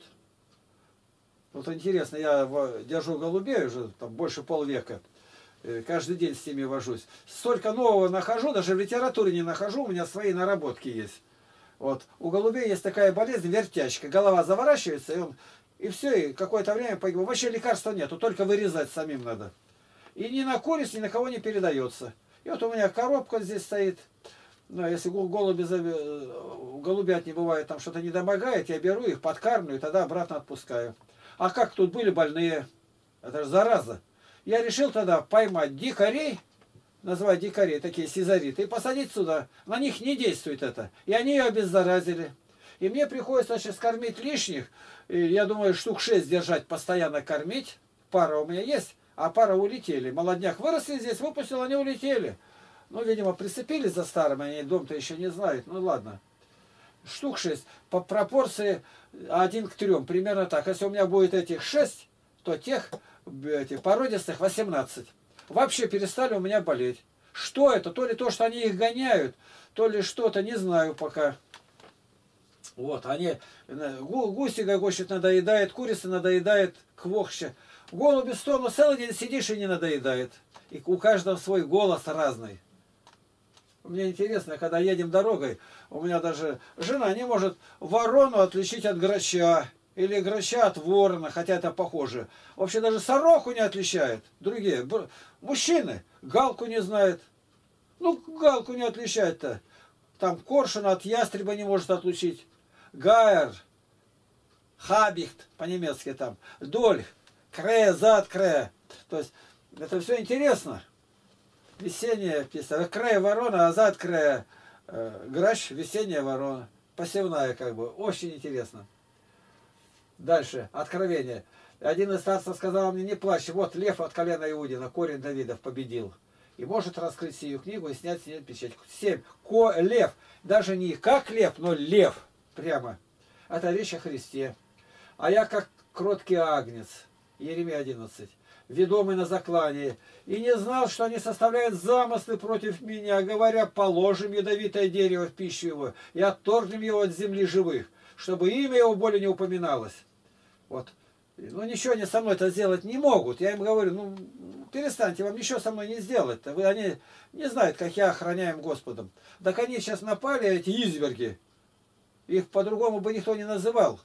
Вот интересно, я держу голубей уже там, больше полвека. Каждый день с ними вожусь. Столько нового нахожу, даже в литературе не нахожу, у меня свои наработки есть. Вот. У голубей есть такая болезнь, вертячка. Голова заворачивается, и все, и какое-то время погибает. Вообще лекарства нету, только вырезать самим надо. И ни на куриц, ни на кого не передается. И вот у меня коробка здесь стоит. Ну, если голубят не бывает, там что-то не домогает, я беру их, подкармливаю, тогда обратно отпускаю. А как тут были больные? Это же зараза. Я решил тогда поймать дикарей, называть дикарей, такие сизариты, и посадить сюда. На них не действует это. И они ее обеззаразили. И мне приходится сейчас кормить лишних. И я думаю, штук 6 держать, постоянно кормить. Пара у меня есть, а пара улетели. Молодняк выросли здесь, выпустил, они улетели. Ну, видимо, прицепились за старым, они дом-то еще не знают. Ну, ладно. Штук 6. По пропорции 1 к 3. Примерно так. Если у меня будет этих 6, то этих породистых 18. Вообще перестали у меня болеть. Что это? То ли то, что они их гоняют, то ли что-то, не знаю пока. Вот, они, гуси гогочут, надоедает, курица надоедает, квохча. Голуби стонут, целый день сидишь и не надоедает. И у каждого свой голос разный. Мне интересно, когда едем дорогой, у меня даже жена не может ворону отличить от грача. Или грача от ворона, хотя это похоже. Вообще даже сороку не отличает. Другие. Мужчины галку не знают. Ну, галку не отличают-то. там коршуна от ястреба не может отлучить. Гайер, хабихт, по-немецки там, доль, кре, зад, кре. То есть это все интересно. Весенняя птица. Кре ворона, а зад кре гращ, весенняя ворона. Посевная как бы. Очень интересно. Дальше. Откровение. Один из старцев сказал мне: не плачь, вот лев от колена Иудина, корень Давидов, победил. И может раскрыть сию книгу и снять с нее печать. 7. Лев. Даже не как лев, но лев. Прямо. Это речь о Христе. А я как кроткий агнец. Иеремия 11. Ведомый на заклание. И не знал, что они составляют замыслы против меня, говоря: положим ядовитое дерево в пищу его и отторгнем его от земли живых, чтобы имя его более не упоминалось. Вот. Ну ничего они со мной это сделать не могут. Я им говорю: ну перестаньте, вам ничего со мной не сделать-то. Они не знают, как я охраняем Господом. Так они сейчас напали, эти изверги. Их по-другому бы никто не называл.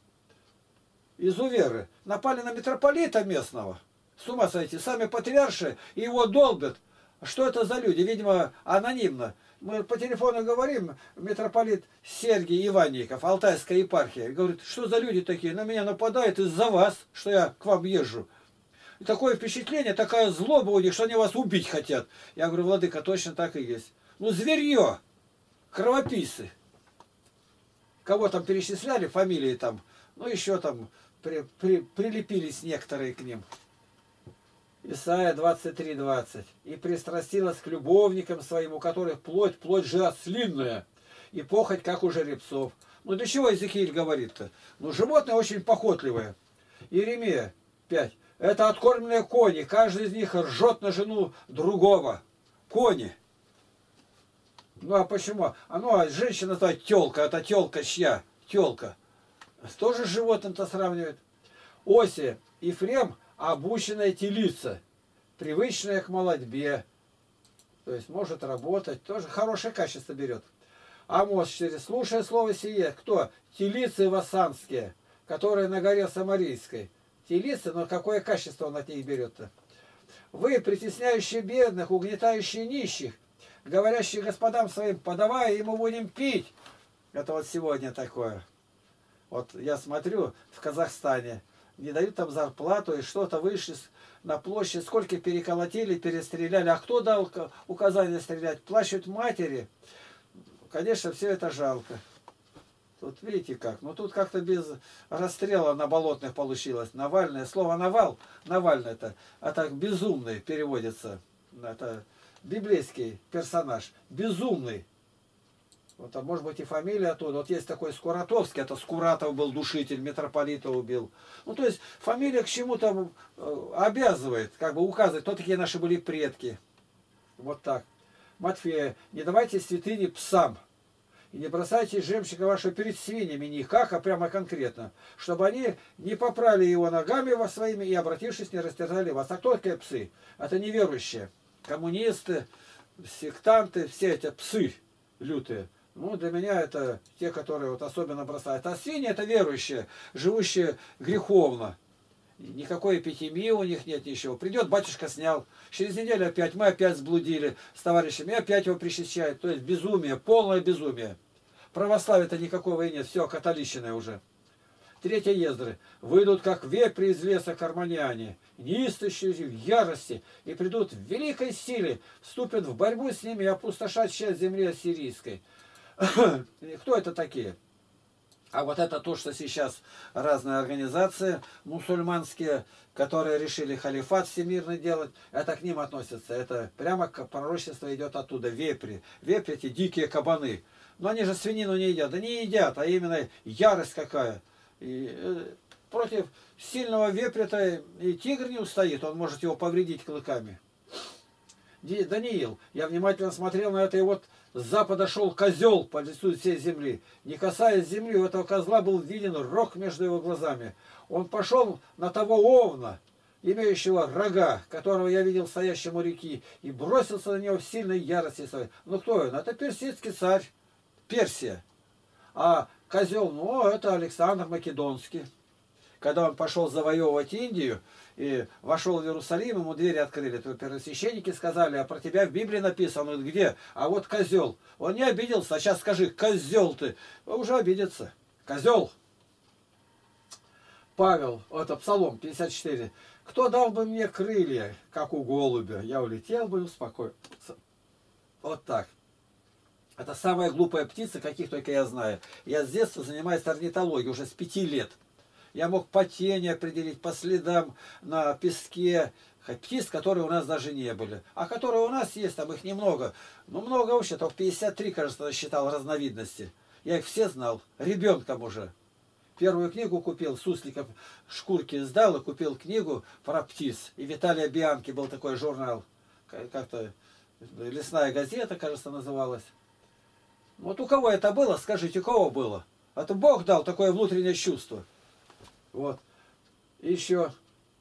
Изуверы. Напали на митрополита местного. С ума сойти. Сами патриарши его долбят. Что это за люди? Видимо, анонимно. Мы по телефону говорим, митрополит Сергий Иванников, Алтайская епархия. Говорит: что за люди такие? На меня нападают из-за вас, что я к вам езжу. И такое впечатление, такая злоба у них, что они вас убить хотят. Я говорю: владыка, точно так и есть. Ну, зверье, кровопийцы. Кого там перечисляли, фамилии там, ну, еще там прилепились некоторые к ним. Исайя 23:20. «И пристрастилась к любовникам своим, у которых плоть же ослинная, и похоть, как у жеребцов». Ну для чего Иезекииль говорит-то? Ну животные очень похотливые. Иеремия 5. «Это откормленные кони, каждый из них ржет на жену другого». Кони. Ну а почему? А женщина-то тёлка, это тёлка чья? Тёлка. Тоже с животным-то сравнивает. Осия. Ефрем — обученная телица, привычная к молодьбе, то есть может работать, тоже хорошее качество берет. Амос 4. Слушая слово сие, кто? Телицы вассанские, которые на горе Самарийской. Телицы, но какое качество он от них берет-то? Вы, притесняющие бедных, угнетающие нищих, говорящие господам своим: подавай, и мы будем пить. Это вот сегодня такое. Вот я смотрю в Казахстане, не дают там зарплату, и что-то вышли на площадь, сколько переколотили, перестреляли. А кто дал указание стрелять? Плачут матери. Конечно, все это жалко. Тут видите как. Ну тут как-то без расстрела на болотных получилось. Навальное. Слово «навал», Навальный это так безумный переводится. Это библейский персонаж. Безумный. Вот, а может быть и фамилия оттуда. Вот есть такой Скуратовский, это Скуратов был душитель, митрополита убил. Ну то есть фамилия к чему-то обязывает, как бы указывает, кто такие наши были предки. Вот так. Матфея: не давайте святыни псам. И не бросайте жемчуга вашего перед свиньями, не как, а прямо конкретно. Чтобы они не попрали его ногами во своими и, обратившись, не растерзали вас. А кто такие псы? Это неверующие. Коммунисты, сектанты, все эти псы лютые. Ну, для меня это те, которые вот особенно бросают. А свиньи — это верующие, живущие греховно. Никакой эпитемии у них нет ничего. Придет, батюшка снял. Через неделю опять мы опять сблудили с товарищами. И опять его причащают. То есть безумие, полное безумие. Православия-то никакого и нет. Все, католичное уже. 3 Ездры. Выйдут, как вепри из леса карманяне, неистощие в ярости, и придут в великой силе, вступят в борьбу с ними и опустошат часть земли ассирийской. Кто это такие? А вот это то, что сейчас разные организации мусульманские, которые решили халифат всемирный делать, это к ним относится. Это прямо пророчество идет оттуда. Вепри. Вепри — эти дикие кабаны. Но они же свинину не едят. Да не едят, а именно ярость какая. И против сильного вепря-то и тигр не устоит. Он может его повредить клыками. Даниил, я внимательно смотрел на это, и вот с запада шел козел по лицу всей земли. Не касаясь земли, у этого козла был виден рог между его глазами. Он пошел на того овна, имеющего рога, которого я видел стоящим у реки, и бросился на него в сильной ярости. Ну кто он? Это персидский царь, Персия. А козел, ну это Александр Македонский. когда он пошел завоевывать Индию и вошел в Иерусалим, ему двери открыли. То первосвященники сказали, а про тебя в Библии написано. Он говорит, где? А вот козел. Он не обиделся, а сейчас скажи, козел ты. Он уже обидится. Козел. Павел, это Псалом 54. Кто дал бы мне крылья, как у голубя, я улетел бы успокоился. Вот так. Это самая глупая птица, каких только я знаю. Я с детства занимаюсь орнитологией, уже с 5 лет. Я мог по тени определить, по следам на песке. Птиц, которые у нас даже не были. А которые у нас есть, там их немного. Ну, много вообще, только 53, кажется, насчитал разновидности. Я их все знал, ребенком уже. Первую книгу купил, Сусликов шкурки сдал и купил книгу про птиц. И Виталия Бианки был такой журнал, как-то «Лесная газета», кажется, называлась. Вот у кого это было, скажите, у кого было? Это Бог дал такое внутреннее чувство. Вот. И еще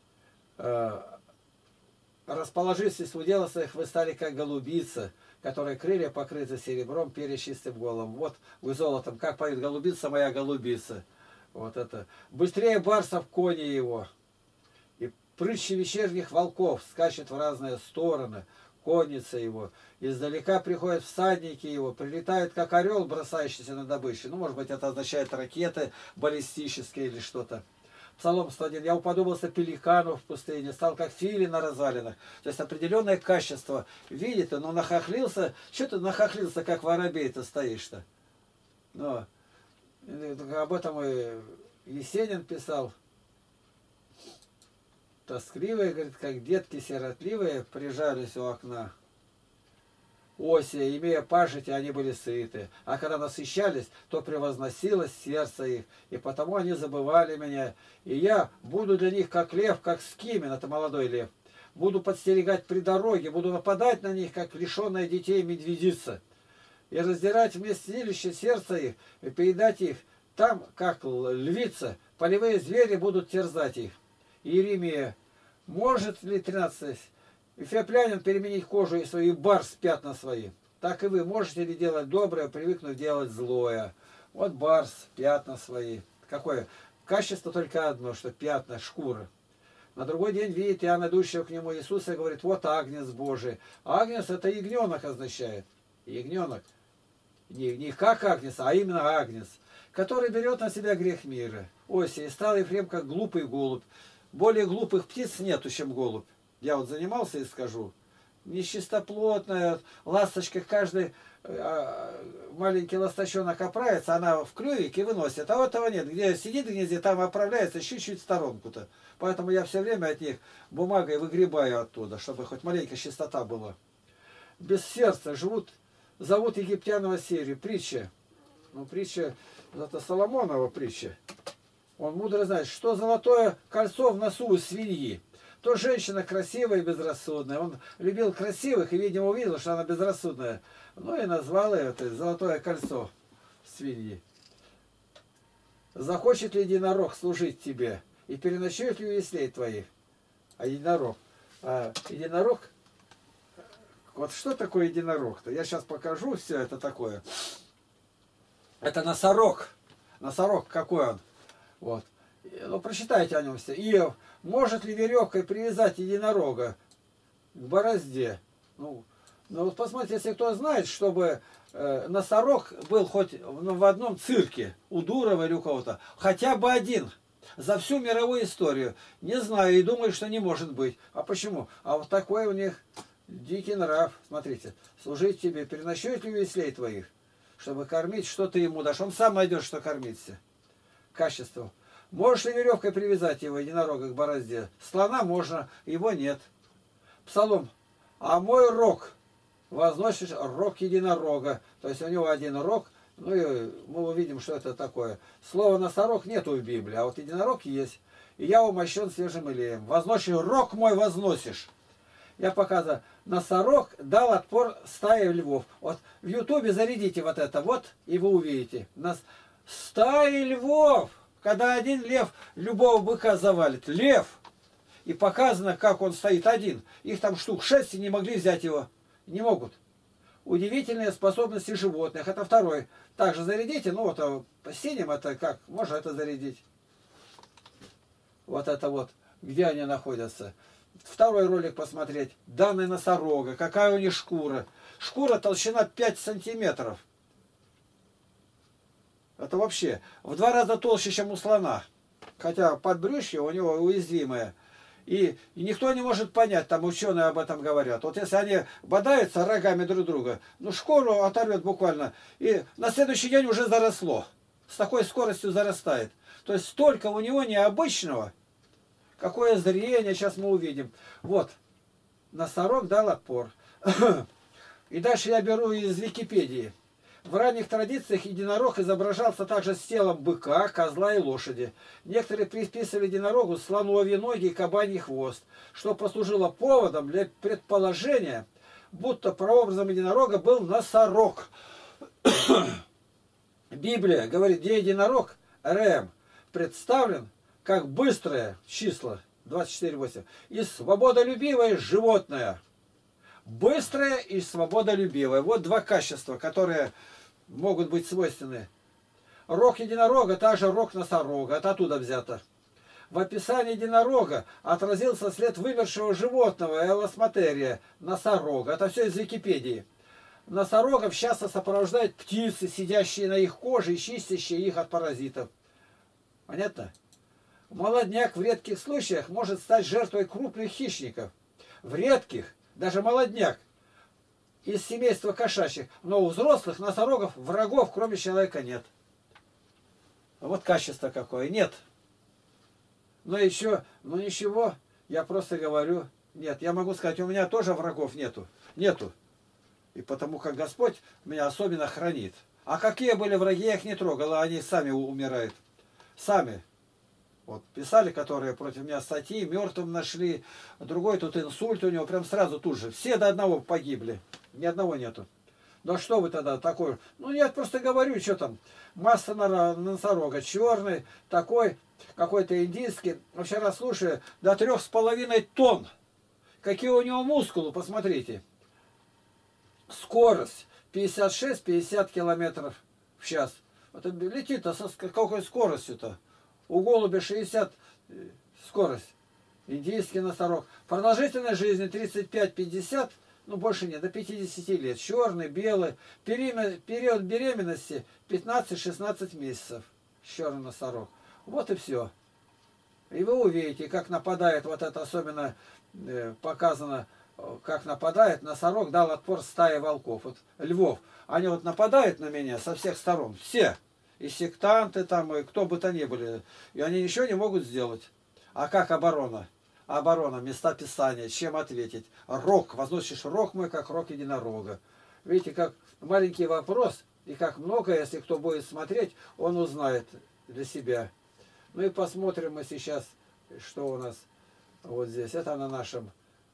расположившись в удела своих, вы стали как голубица, которой крылья покрыты серебром, перья чистым голом. Вот вы золотом, как поет голубица моя голубица. Вот это. Быстрее барсов кони его. И прыщи вечерних волков скачет в разные стороны. Конница его. Издалека приходят всадники его. Прилетают, как орел, бросающийся на добычу. Ну, может быть, это означает ракеты баллистические или что-то. Псалом 101. Я уподобился пеликану в пустыне, стал как филин на развалинах. То есть определенное качество. Видите, но нахохлился. Что ты нахохлился, как воробей-то стоишь-то? Но об этом и Есенин писал. Тоскливые, говорит, как детки сиротливые, прижались у окна. Оси, имея пажити, они были сыты. А когда насыщались, то превозносилось сердце их. И потому они забывали меня. И я буду для них как лев, как скимен, это молодой лев. Буду подстерегать при дороге, буду нападать на них, как лишенная детей медведица. И раздирать вместилище сердца их, и поедать их там, как львица. Полевые звери будут терзать их. Иеремия. Может ли 13? Эфиоплянин переменить кожу и свою барс пятна свои. Так и вы можете ли делать доброе, привыкнув делать злое. Вот барс, пятна свои. Какое? Качество только одно, что пятна, шкура. На другой день видит Иоанн, идущего к нему Иисуса, и говорит, вот агнец Божий. Агнец это ягненок означает. Ягненок. Не как агнец, а именно агнец, который берет на себя грех мира. Оси, и стал Ефрем как глупый голубь. Более глупых птиц нету, чем голубь. Я вот занимался и скажу. Нечистоплотная, ласточка, каждый маленький ласточонок оправится, она в клювике выносит. А вот этого нет. Где сидит в гнезде, там оправляется чуть-чуть в сторонку-то. Поэтому я все время от них бумагой выгребаю оттуда, чтобы хоть маленькая чистота была. Без сердца живут, зовут египтянова серию. Притча. Ну, притча, это Соломонова притча. Он мудро знает, что золотое кольцо в носу у свиньи. То женщина красивая и безрассудная. Он любил красивых и, видимо, увидел, что она безрассудная. Ну и назвал ее это золотое кольцо свиньи. Захочет ли единорог служить тебе? И переночует ли у яслей твоих? А единорог? Единорог? Вот что такое единорог-то? Я сейчас покажу все это такое. Это носорог. Носорог какой он? Вот. Ну, прочитайте о нем все. Иов, может ли веревкой привязать единорога к борозде? Ну вот посмотрите, если кто знает, чтобы носорог был хоть в одном цирке, у Дурова или у кого-то, хотя бы один, за всю мировую историю. Не знаю и думаю, что не может быть. А почему? А вот такой у них дикий нрав. Смотрите, служить тебе, переночует ли веслей твоих, чтобы кормить, что ты ему дашь. Он сам найдет, что кормиться. Качество. Можешь ли веревкой привязать его, единорога, к борозде? Слона можно, его нет. Псалом. А мой рог, возносишь рог единорога. То есть у него один рог. Ну и мы увидим, что это такое. Слова носорог нету в Библии, а вот единорог есть. И я умощен свежим илеем. Возносишь, рог мой возносишь. Я показываю. Носорог дал отпор стае львов. Вот в Ютубе зарядите вот это вот, и вы увидите. Стаи львов. Когда один лев любого быка завалит. Лев. И показано, как он стоит один. Их там штук 6 и не могли взять его. Не могут. Удивительные способности животных. Это второй. Также зарядите. Ну вот по синим это как? Можно это зарядить. вот это вот, где они находятся. Второй ролик посмотреть. Данные носорога. Какая у них шкура. Шкура толщина 5 сантиметров. Это вообще в 2 раза толще, чем у слона. Хотя подбрюшье у него уязвимое. И никто не может понять, там ученые об этом говорят. Вот если они бодаются рогами друг друга, ну шкуру оторвет буквально. И на следующий день уже заросло. С такой скоростью зарастает. То есть столько у него необычного. Какое зрение, сейчас мы увидим. Вот, носорог дал отпор. И дальше я беру из Википедии. В ранних традициях единорог изображался также с телом быка, козла и лошади. Некоторые приписывали единорогу слоновьи ноги и кабаний хвост, что послужило поводом для предположения, будто прообразом единорога был носорог. Библия говорит, где единорог, РМ, представлен как быстрое число, 24:8, и свободолюбивое животное. Быстрое и свободолюбивое. Вот два качества, которые могут быть свойственны. Рог единорога, также рог носорога. Это оттуда взято. В описании единорога отразился след вымершего животного, элосматерия, носорога. Это все из Википедии. Носорогов часто сопровождают птицы, сидящие на их коже и чистящие их от паразитов. Понятно? Молодняк в редких случаях может стать жертвой крупных хищников. В редких, даже молодняк, из семейства кошачьих, но у взрослых носорогов врагов, кроме человека, нет. Вот качество какое. Нет. Но еще, ну ничего, я просто говорю, нет. Я могу сказать, у меня тоже врагов нету. Нету. И потому как Господь меня особенно хранит. А какие были враги, я их не трогал, а они сами умирают. Сами. Вот писали, которые против меня статьи, мертвым нашли, другой тут инсульт у него, прям сразу тут же. Все до одного погибли, ни одного нету. Ну а что вы тогда такой? Ну я просто говорю, что там, масса носорога черный, такой, какой-то индийский. Вчера слушаю, до 3,5 тонн. Какие у него мускулы, посмотрите. Скорость 56-50 километров в час. Это летит-то с какой скоростью-то? У голубя 60 скорость. Индийский носорог. Продолжительность жизни 35-50, ну больше нет, до 50 лет. Черный, белый. Период беременности 15-16 месяцев. Черный носорог. Вот и все. И вы увидите, как нападает, вот это особенно показано, как нападает носорог, дал отпор стае волков. Вот львов. Они вот нападают на меня со всех сторон. Все. И сектанты там, и кто бы то ни были. И они ничего не могут сделать. А как оборона? Оборона, места писания. Чем ответить? Рог. Возносишь рог мой, как рог единорога. Видите, как маленький вопрос, и как много, если кто будет смотреть, он узнает для себя. Ну и посмотрим мы сейчас, что у нас вот здесь. Это на нашем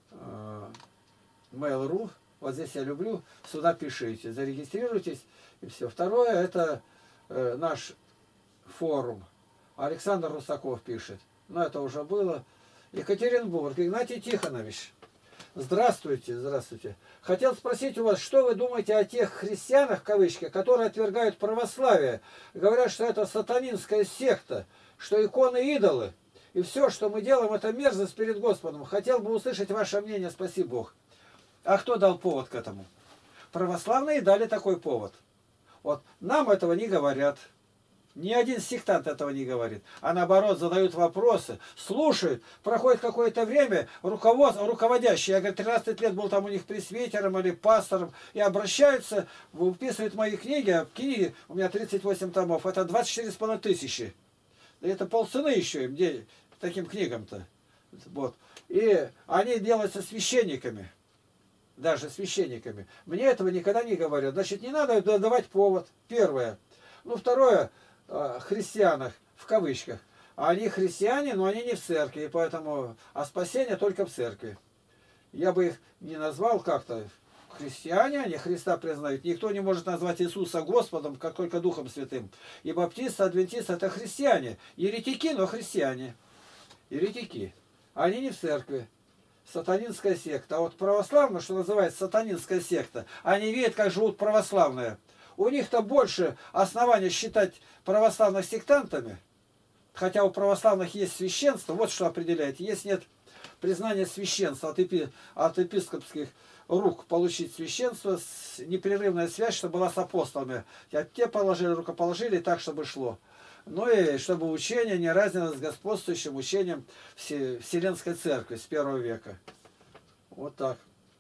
Mail.ru. Вот здесь я люблю. Сюда пишите. Зарегистрируйтесь. И все. Второе, это наш форум. Александр Русаков пишет. Но это уже было. Екатеринбург. Игнатий Тихонович. Здравствуйте, здравствуйте. Хотел спросить у вас, что вы думаете о тех христианах, в кавычках, которые отвергают православие. Говорят, что это сатанинская секта, что иконы идолы. И все, что мы делаем, это мерзость перед Господом. Хотел бы услышать ваше мнение, спаси Бог. А кто дал повод к этому? Православные дали такой повод. Вот нам этого не говорят. Ни один сектант этого не говорит. А наоборот, задают вопросы, слушают. Проходит какое-то время, руководящий, я, говорю, 13 лет был там у них пресвитером или пастором, и обращаются, выписывают мои книги, а книги, у меня 38 томов, это 24,5 тысячи. И это полцены еще им, где таким книгам-то. Вот. И они делаются священниками. Даже священниками. Мне этого никогда не говорят. Значит, не надо давать повод. Первое. Ну, второе, о христианах, в кавычках. Они христиане, но они не в церкви, поэтому, а спасение только в церкви. Я бы их не назвал как-то. Христиане, они Христа признают. Никто не может назвать Иисуса Господом, как только Духом Святым. И баптисты, адвентисты — это христиане. Еретики, но христиане. Еретики. Они не в церкви. Сатанинская секта. А вот православные, что называется сатанинская секта, они видят, как живут православные. У них-то больше оснований считать православных сектантами, хотя у православных есть священство, вот что определяет. Есть нет признания священства от епископских рук получить священство, непрерывная связь, чтобы была с апостолами. Те положили, рукоположили так, чтобы шло. Ну и чтобы учение не разнилось с господствующим учением Вселенской Церкви с 1 века. Вот так.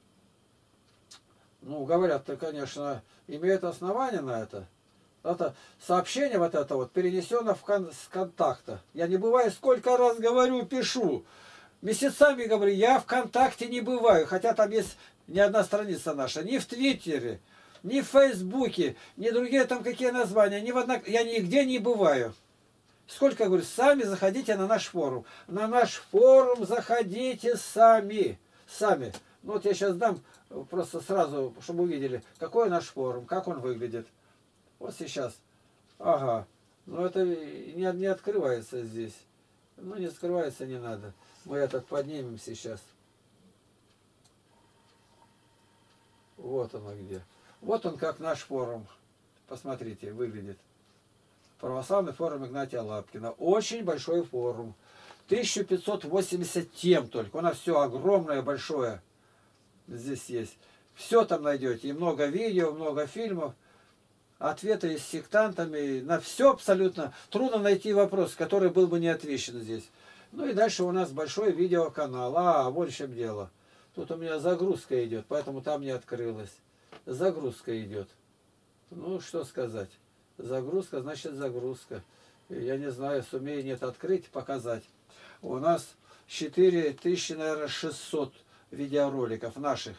Ну, говорят-то, конечно, имеют основания на это. Это сообщение вот это вот перенесено с контакта. Я не бываю, сколько раз говорю, пишу. Месяцами говорю, я в контакте не бываю. Хотя там есть не одна страница наша. Ни в Твиттере, ни в Фейсбуке, ни другие там какие названия. Я нигде не бываю. Сколько, говорю, сами заходите на наш форум. На наш форум заходите сами. Сами. Ну вот я сейчас дам просто сразу, чтобы увидели, какой наш форум, как он выглядит. Вот сейчас. Ага. Ну это не открывается здесь. Ну не скрывается, не надо. Мы этот поднимем сейчас. Вот оно где. Вот он как наш форум. Посмотрите, выглядит. Православный форум Игнатия Лапкина. Очень большой форум. 1580 тем только. У нас все огромное, большое. Здесь есть. Все там найдете. И много видео, много фильмов. Ответы с сектантами. На все абсолютно. Трудно найти вопрос, который был бы не отвечен здесь. Ну и дальше у нас большой видеоканал. Вот в чем дело. Тут у меня загрузка идет, поэтому там не открылось. Загрузка идет. Ну, что сказать. Загрузка, значит загрузка. Я не знаю, сумею нет открыть, показать. У нас 4600, наверное, 600 видеороликов наших.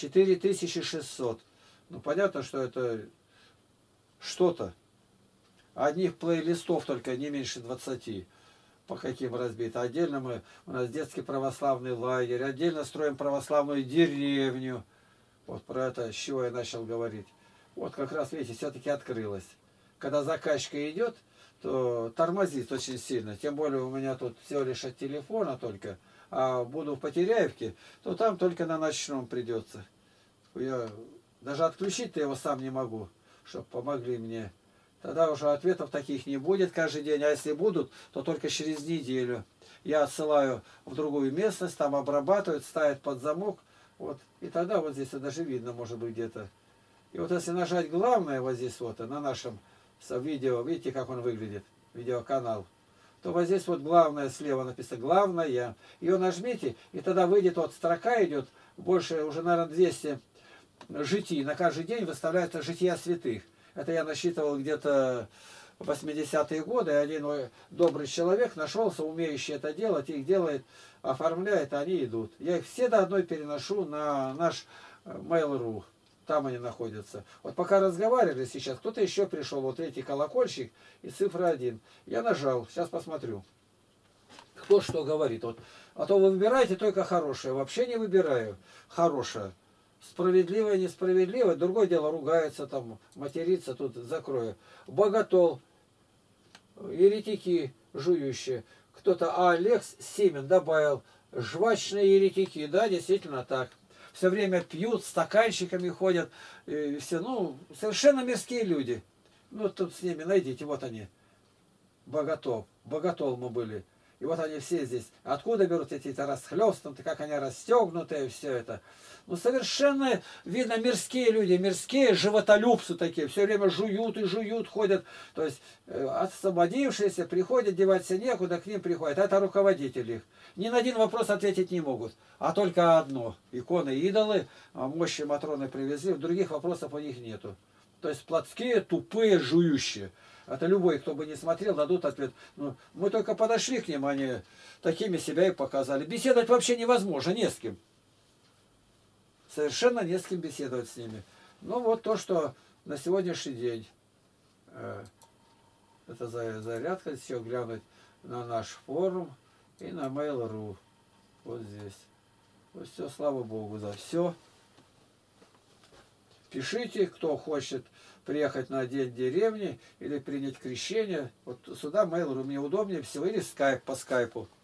4600. Ну, понятно, что это что-то. Одних плейлистов только не меньше 20. По каким разбито. Отдельно у нас детский православный лагерь. Отдельно строим православную деревню. Вот про это, с чего я начал говорить. Вот как раз, видите, все-таки открылось. Когда заказчик идет, то тормозит очень сильно. Тем более у меня тут всего лишь от телефона только. А буду в Потеряевке, то там только на ночном придется. Я даже отключить-то его сам не могу, чтобы помогли мне. Тогда уже ответов таких не будет каждый день. А если будут, то только через неделю. Я отсылаю в другую местность, там обрабатывают, ставят под замок. Вот. И тогда вот здесь даже видно, может быть, где-то. И вот если нажать главное вот здесь вот, на нашем видео, видите, как он выглядит, видеоканал, то вот здесь вот главное слева написано «Главное». Ее нажмите, и тогда выйдет, вот строка идет, больше уже, наверное, 200 житий. На каждый день выставляются жития святых. Это я насчитывал где-то 80-е годы. Один добрый человек нашелся, умеющий это делать, их делает, оформляет, они идут. Я их все до одной переношу на наш Mail.ru. Там они находятся. Вот пока разговаривали сейчас, кто-то еще пришел, вот третий колокольчик и цифра 1. Я нажал, сейчас посмотрю, кто что говорит. Вот. А то вы выбираете только хорошее. Вообще не выбираю хорошее. Справедливое, несправедливое. Другое дело, ругается там, матерится, тут закрою. Боготол, еретики жующие. Кто-то Алекс Семен добавил, жвачные еретики. Да, действительно так. Все время пьют, стаканчиками ходят. Все, ну, совершенно мирские люди. Ну, тут с ними найдите, вот они. Боготол мы были. И вот они все здесь. Откуда берут эти-то расхлёстнутые, как они расстегнутые, все это. Ну, совершенно, видно, мирские люди, мирские животолюбцы такие. Все время жуют и жуют, ходят. То есть, освободившиеся, приходят, деваться некуда, к ним приходят. Это руководители их. Ни на один вопрос ответить не могут. А только одно. Иконы, идолы, мощи Матроны привезли. Других вопросов у них нету. То есть, плотские, тупые, жующие. Это любой, кто бы не смотрел, дадут ответ. Ну, мы только подошли к ним, они такими себя и показали. Беседовать вообще невозможно, не с кем. Совершенно не с кем беседовать с ними. Ну вот то, что на сегодняшний день. Это зарядка, все глянуть на наш форум и на Mail.ru. Вот здесь. Вот все, слава Богу за все. Пишите, кто хочет приехать на день деревни или принять крещение. Вот сюда Mail.ru мне удобнее всего. Или скайп по скайпу.